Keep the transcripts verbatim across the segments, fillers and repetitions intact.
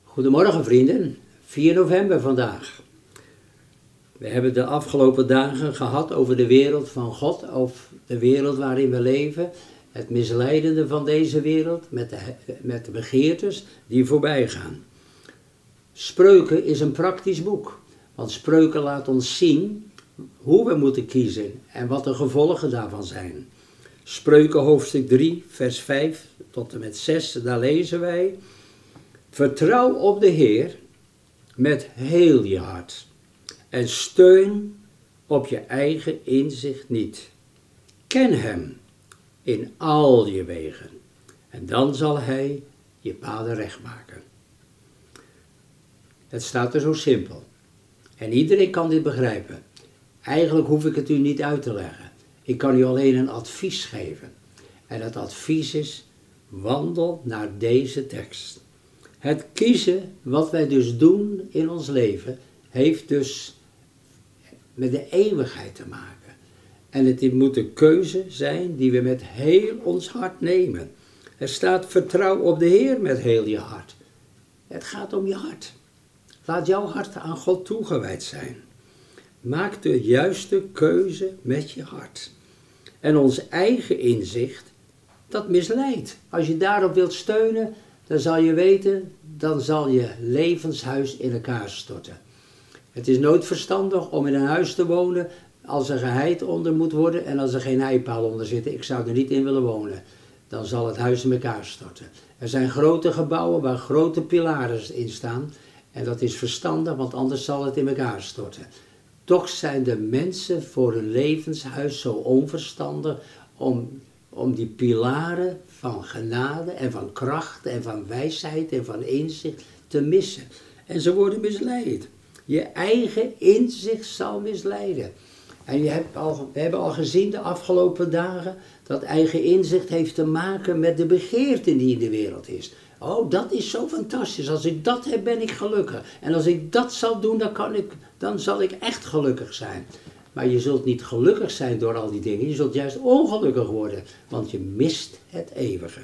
Goedemorgen vrienden, vier november vandaag. We hebben de afgelopen dagen gehad over de wereld van God, over de wereld waarin we leven, het misleidende van deze wereld met de, met de begeertes die voorbij gaan. Spreuken is een praktisch boek, want Spreuken laat ons zien hoe we moeten kiezen en wat de gevolgen daarvan zijn. Spreuken hoofdstuk drie, vers vijf tot en met zes, daar lezen wij: Vertrouw op de Heer met heel je hart en steun op je eigen inzicht niet. Ken hem in al je wegen en dan zal hij je paden recht maken. Het staat er zo simpel en iedereen kan dit begrijpen. Eigenlijk hoef ik het u niet uit te leggen. Ik kan u alleen een advies geven. En het advies is: wandel naar deze tekst. Het kiezen wat wij dus doen in ons leven heeft dus met de eeuwigheid te maken. En het moet een keuze zijn die we met heel ons hart nemen. Er staat: vertrouw op de Heer met heel je hart. Het gaat om je hart. Laat jouw hart aan God toegewijd zijn. Maak de juiste keuze met je hart. En ons eigen inzicht, dat misleidt. Als je daarop wilt steunen, dan zal je weten, dan zal je levenshuis in elkaar storten. Het is nooit verstandig om in een huis te wonen als er geheid onder moet worden en als er geen heipaal onder zit. Ik zou er niet in willen wonen. Dan zal het huis in elkaar storten. Er zijn grote gebouwen waar grote pilaren in staan en dat is verstandig, want anders zal het in elkaar storten. Toch zijn de mensen voor hun levenshuis zo onverstandig om, om die pilaren van genade en van kracht en van wijsheid en van inzicht te missen. En ze worden misleid. Je eigen inzicht zal misleiden. En je hebt al, we hebben al gezien de afgelopen dagen dat eigen inzicht heeft te maken met de begeerte die in de wereld is. Oh, dat is zo fantastisch. Als ik dat heb, ben ik gelukkig. En als ik dat zal doen, dan, kan ik, dan zal ik echt gelukkig zijn. Maar je zult niet gelukkig zijn door al die dingen. Je zult juist ongelukkig worden, want je mist het eeuwige.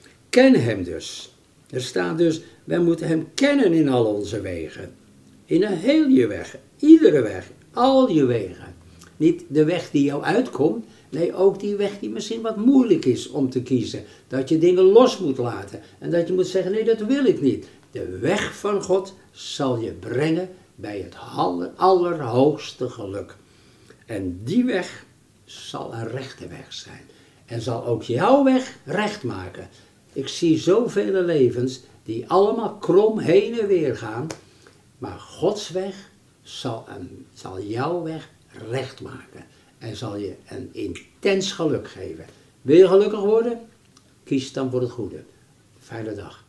Ken hem dus. Er staat dus, wij moeten hem kennen in al onze wegen. In een heel je weg, iedere weg, al je wegen. Niet de weg die jou uitkomt, nee, ook die weg die misschien wat moeilijk is om te kiezen. Dat je dingen los moet laten en dat je moet zeggen, nee, dat wil ik niet. De weg van God zal je brengen bij het aller, allerhoogste geluk. En die weg zal een rechte weg zijn. En zal ook jouw weg recht maken. Ik zie zoveel levens die allemaal krom heen en weer gaan. Maar Gods weg zal, een, zal jouw weg recht maken. En zal je een intens geluk geven. Wil je gelukkig worden? Kies dan voor het goede. Fijne dag.